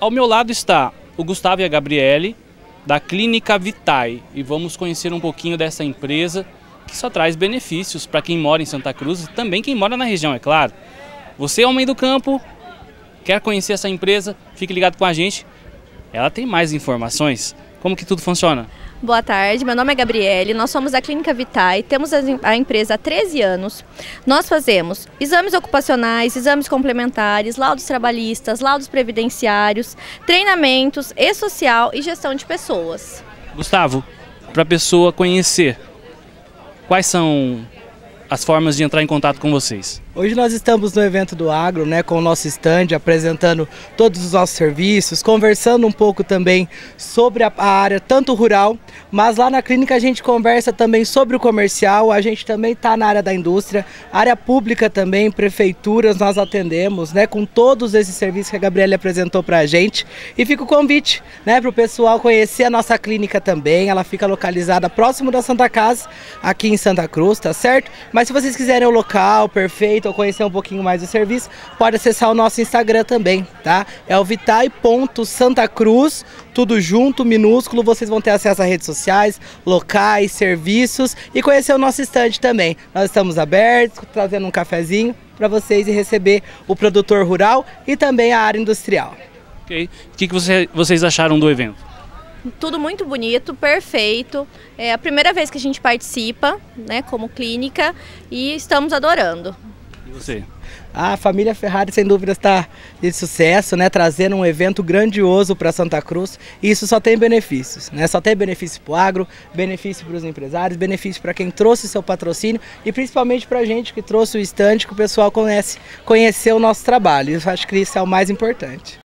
Ao meu lado está o Gustavo e a Gabriele, da Clínica Vitae, e vamos conhecer um pouquinho dessa empresa que só traz benefícios para quem mora em Santa Cruz e também quem mora na região, é claro. Você é homem do campo, quer conhecer essa empresa, fique ligado com a gente. Ela tem mais informações. Como que tudo funciona? Boa tarde, meu nome é Gabriele, nós somos da Clínica Vitae, temos a empresa há 13 anos. Nós fazemos exames ocupacionais, exames complementares, laudos trabalhistas, laudos previdenciários, treinamentos, e-social e gestão de pessoas. Gustavo, para a pessoa conhecer, quais são as formas de entrar em contato com vocês? Hoje nós estamos no evento do Agro, com o nosso stand, apresentando todos os nossos serviços, conversando um pouco também sobre a área tanto rural, mas lá na clínica a gente conversa também sobre o comercial, a gente também está na área da indústria, área pública também, prefeituras, nós atendemos, com todos esses serviços que a Gabriela apresentou para a gente. E fica o convite, para o pessoal conhecer a nossa clínica também, ela fica localizada próximo da Santa Casa, aqui em Santa Cruz, tá certo? Mas se vocês quiserem o local perfeito, ou conhecer um pouquinho mais do serviço, pode acessar o nosso Instagram também, tá? É o vitae.santacruz, tudo junto, minúsculo, vocês vão ter acesso a redes sociais, locais, serviços e conhecer o nosso stand também. Nós estamos abertos, trazendo um cafezinho para vocês e receber o produtor rural e também a área industrial. Ok. O que vocês acharam do evento? Tudo muito bonito, perfeito. É a primeira vez que a gente participa, como clínica, e estamos adorando. E você? A família Ferrari, sem dúvida, está de sucesso, trazendo um evento grandioso para Santa Cruz. E isso só tem benefícios, Só tem benefício para o agro, benefício para os empresários, benefício para quem trouxe seu patrocínio e principalmente para a gente que trouxe o stand, que o pessoal conheceu o nosso trabalho. Eu acho que isso é o mais importante.